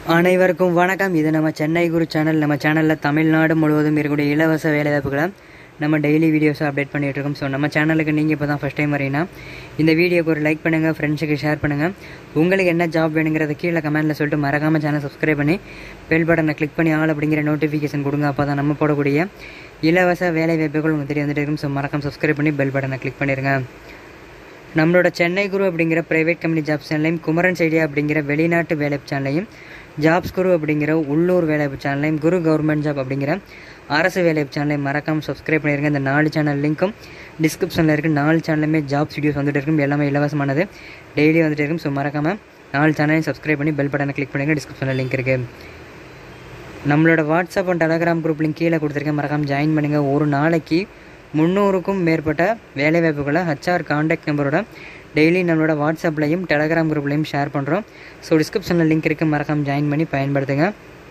அனைவருக்கும் வணக்கம். இது நம்ம சென்னை குரு சேனல். நம்ம சேனலில் தமிழ்நாடு முழுவதும் இருக்கக்கூடிய இலவச வேலைவாய்ப்புகளை நம்ம டெய்லி வீடியோஸை அப்டேட் பண்ணிகிட்டு இருக்கோம். ஸோ நம்ம சேனலுக்கு நீங்கள் இப்போ தான் ஃபஸ்ட் டைம் வரீங்கன்னா இந்த வீடியோக்கு ஒரு லைக் பண்ணுங்கள், ஃப்ரெண்ட்ஸுக்கு ஷேர் பண்ணுங்கள். உங்களுக்கு என்ன ஜாப் வேணுங்கிறத கீழே கமெண்ட்டில் சொல்லிட்டு மறக்காமல் சேனல் சப்ஸ்கிரைப் பண்ணி பெல் பட்டனை கிளிக் பண்ணி ஆல் அப்படிங்கிற நோட்டிஃபிகேஷன் கொடுங்க. அப்போ தான் நம்ம போடக்கூடிய இலவச வேலைவாய்ப்புகள் உங்களுக்கு தெரிய வந்துட்டு இருக்கும். ஸோ மறக்காமல் சப்ஸ்கிரைப் பண்ணி பெல் பட்டனை கிளிக் பண்ணிடுங்க. நம்மளோட சென்னை குரு அப்படிங்கிற ப்ரைவேட் கம்பெனி ஜாப் சேனலையும், குமரன்ஸ் ஐடியா அப்படிங்கிற வெளிநாட்டு வேலைவாய்ப்பு சேனலையும், ஜாப்ஸ் குரு அப்படிங்கிற உள்ளூர் வேலைவாய்ப்பு சேனலையும், குரு கவர்மெண்ட் ஜாப் அப்படிங்கிற அரசு வேலைவாய்ப்பு சேனலையும் மறக்காமல் சப்ஸ்கிரைப் பண்ணிடுங்க. இந்த 4 சேனல் லிங்க்கும் டிஸ்கிரிப்ஷனில் இருக்குது. 4 சேனலுமே ஜாப்ஸ் வீடியோஸ் வந்துட்டு இருக்கும். எல்லாமே இலவசமானது, டெய்லி வந்துட்டு இருக்கும். ஸோ மறக்காமல் 4 சேனலையும் சப்ஸ்கிரைப் பண்ணி பெல் பட்டனை கிளிக் பண்ணுங்கள். டிஸ்கிரிப்ஷனில் லிங்க் இருக்குது. நம்மளோட WhatsApp and Telegram group link கீழே கொடுத்துருக்கேன். மறக்காமல் ஜாயின் பண்ணுங்கள். ஒரு நாளைக்கு 300க்கும் மேற்பட்ட வேலைவாய்ப்புகளை HR கான்டாக்ட் நம்பரோட டெய்லி நம்மளோட வாட்ஸ்அப்லையும் டெலகிராம் குரூப்லையும் ஷேர் பண்ணுறோம். ஸோ டிஸ்கிரிப்ஷனில் லிங்க் இருக்குது. மறக்காமல் ஜாயின் பண்ணி பயன்படுத்துங்க.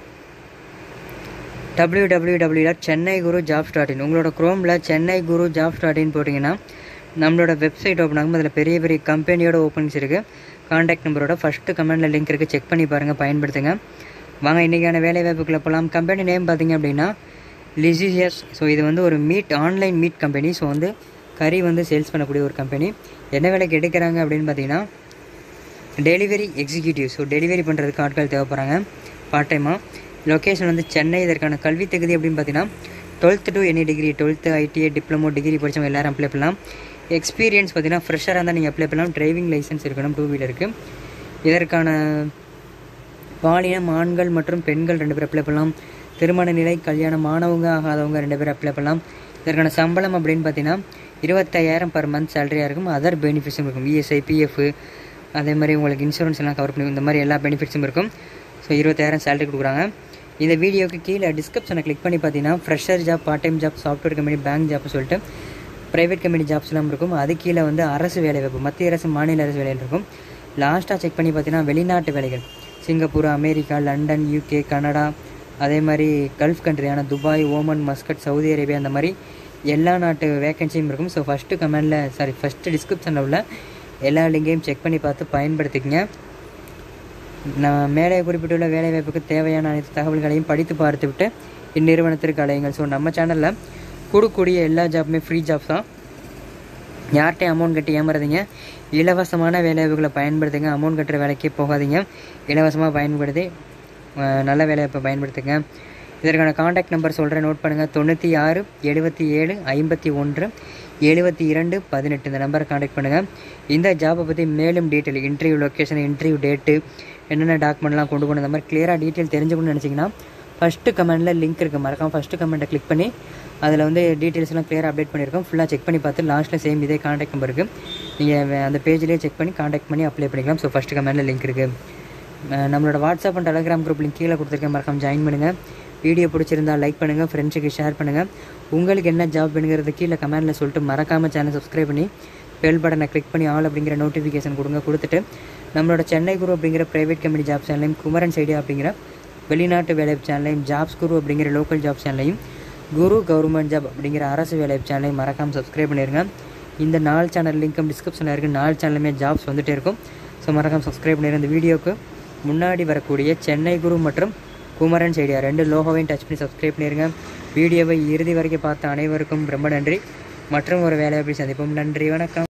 www.chennaiGuruJobs.in உங்களோட குரோமில் ChennaiGuruJobs.in போட்டிங்கன்னா நம்மளோட வெப்சைட் ஓப்பன் ஆகும். அதில் பெரிய பெரிய கம்பெனியோட ஓப்பனிங்ஸ் இருக்குது. கான்டாக்ட் நம்பரோட ஃபஸ்ட்டு கமெண்டில் லிங்க் இருக்குது. செக் பண்ணி பாருங்கள், பயன்படுத்துங்க. வாங்க இன்றைக்கான வேலைவாய்ப்புகளை போகலாம். கம்பெனி நேம் பார்த்திங்க அப்படின்னா லிசியஸ். ஸோ இது வந்து ஒரு ஆன்லைன் மீட் கம்பெனி. ஸோ வந்து கறி வந்து சேல்ஸ் பண்ணக்கூடிய ஒரு கம்பெனி. என்ன வேலைக்கு எடுக்கிறாங்க அப்படின்னு பார்த்தீங்கன்னா டெலிவரி எக்ஸிக்யூட்டிவ். ஸோ டெலிவரி பண்ணுறதுக்கு ஆட்கள் தேவைப்படுறாங்க பார்ட் டைமாக. லொக்கேஷன் வந்து சென்னை. இதற்கான கல்வி தகுதி அப்படின்னு பார்த்தீங்கன்னா 12th to any degree, 12th ITI diploma degree படித்தவங்க எல்லோரும் அப்ளை பண்ணலாம். எக்ஸ்பீரியன்ஸ் பார்த்தீங்கன்னா ஃப்ரெஷராக இருந்தால் நீங்கள் அப்ளை பண்ணலாம். டிரைவிங் லைசன்ஸ் இருக்கணும், 2 வீலருக்கு. இதற்கான பாலினம் ஆண்கள் மற்றும் பெண்கள் 2 பேர் அப்ளை பண்ணலாம். திருமண நிலை, கல்யாணம் ஆனவங்க ஆகாதவங்க 2 பேர் அப்ளை பண்ணலாம். இதற்கான சம்பளம் அப்படின்னு பார்த்தீங்கன்னா 25,000 per month சேலரியாக இருக்கும். அதர் பெனிஃபிட்ஸும் இருக்கும். ESI, PF, அதே மாதிரி உங்களுக்கு இன்சூரன்ஸ் எல்லாம் கவர் பண்ணி இந்த மாதிரி எல்லா பெனிஃபிட்ஸும் இருக்கும். ஸோ 25,000 சேலரி கொடுக்குறாங்க. இந்த வீடியோக்கு கீழே டிஸ்கிரிப்ஷனை கிளிக் பண்ணி பார்த்தீங்கன்னா fresher job, part time job, software company, bank ஜாப்னு சொல்லிட்டு ப்ரைவேட் கம்பெனி ஜாப்ஸ்லாம் இருக்கும். அது கீழே வந்து அரசு வேலைவாய்ப்பு, மத்திய அரசு, மாநில அரசு வேலைகள் இருக்கும். லாஸ்ட்டாக செக் பண்ணி பார்த்தீங்கன்னா வெளிநாட்டு வேலைகள், Singapore, America, London, UK, Canada, அதே மாதிரி கல்ஃப் கண்ட்ரியான Dubai, Oman, Muscat, Saudi Arabia, அந்த மாதிரி எல்லா நாட்டு வேக்கன்சியும் இருக்கும். ஸோ ஃபஸ்ட்டு டிஸ்கிரிப்ஷனில் உள்ள எல்லா லிங்கையும் செக் பண்ணி பார்த்து பயன்படுத்திக்கங்க. நான் மேலே குறிப்பிட்டுள்ள வேலைவாய்ப்புக்கு தேவையான அனைத்து தகவல்களையும் படித்து பார்த்துவிட்டு இந்நிறுவனத்திற்கு அலையுங்கள். ஸோ நம்ம சேனலில் கொடுக்கக்கூடிய எல்லா ஜாப்புமே ஃப்ரீ ஜாப்ஸ் தான். யார்கிட்டையும் அமௌண்ட் கட்டி ஏமாறாதீங்க. இலவசமான வேலைவாய்ப்புகளை பயன்படுத்துங்க. அமௌண்ட் கட்டுற வேலைக்கே போகாதீங்க. இலவசமாக பயன்படுத்தி நல்ல வேலைவாய்ப்பை பயன்படுத்துங்க. இதற்கான காண்டாக்ட் நம்பர் சொல்கிறேன், நோட் பண்ணுங்கள். 96 77 51 72 18 இந்த நம்பரை காண்டாக்ட் பண்ணுங்கள். இந்த ஜாப்பை பற்றி மேலும் detail, interview location, interview date, என்னென்ன டாக்குமெண்ட்லாம் கொண்டு போகணும், இந்த மாதிரி கிளியராக டீட்டெயில் தெரிஞ்சுக்கணும்னு நினச்சிங்கன்னா ஃபஸ்ட்டு கமெண்டில் லிங்க் இருக்குது. மறக்காமல் ஃபஸ்ட்டு கமெண்ட்டை கிளிக் பண்ணி அதில் வந்து டீட்டெயில்ஸ்லாம் கிளியராக அப்டேட் பண்ணியிருக்கோம். ஃபுல்லாக செக் பண்ணி பார்த்து லாஸ்ட்டில் சேம் இதே காண்டாக்ட் நம்பர் இருக்குது. நீங்கள் அந்த பேஜ்லேயே செக் பண்ணி காண்டாக்ட் பண்ணி அப்ளை பண்ணிக்கலாம். ஸோ ஃபஸ்ட்டு கமெண்டில் லிங்க் இருக்குது. நம்மளோட WhatsApp and Telegram group link கீழே கொடுத்துருக்கேன். மறக்காமல் ஜாயின் பண்ணுங்கள். வீடியோ பிடிச்சிருந்தால் லைக் பண்ணுங்கள், ஃப்ரெண்ட்ஸுக்கு ஷேர் பண்ணுங்கள். உங்களுக்கு என்ன ஜாப் வேணுங்கிறது கீழே கமெண்ட்டில் சொல்லிட்டு மறக்காமல் சேனல் சப்ஸ்கிரைப் பண்ணி பெல் பட்டனை கிளிக் பண்ணி ஆல் அப்படிங்கிற நோட்டிஃபிகேஷன் கொடுத்துட்டு நம்மளோட சென்னை குரு அப்படிங்கிற ப்ரைவேட் கம்பெனி ஜாப் சேனலையும், குமரன்ஸ் ஐடியா அப்படிங்கிற வெளிநாட்டு வேலைவாய்ப்பு சேனலையும், ஜாப்ஸ் குரு அப்படிங்கிற லோக்கல் ஜாப் சேனலையும், குரு கவர்மெண்ட் ஜாப் அப்படிங்கிற அரசு வேலைவாய்ப்பு சேனலையும் மறக்காமல் சப்ஸ்கிரைப் பண்ணிடுங்க. இந்த 4 சேனல் லிங்க்கும் டிஸ்கிரிப்ஷனில் இருக்குது. 4 சேனலுமே ஜாப்ஸ் வந்துகிட்டே இருக்கும். ஸோ மறக்காமல் சப்ஸ்கிரைப் பண்ணிடுங்க. இந்த வீடியோக்கு முன்னாடி வரக்கூடிய சென்னை குரு மற்றும் குமரன்ஸ் ஐடியா 2 லோகோவையும் டச் பண்ணி சப்ஸ்கிரைப் பண்ணிடுங்க. வீடியோவை இறுதி வரைக்கும் பார்த்த அனைவருக்கும் ரொம்ப நன்றி. மற்றும் ஒரு வேலைவாய்ப்பில் சந்திப்போம். நன்றி, வணக்கம்.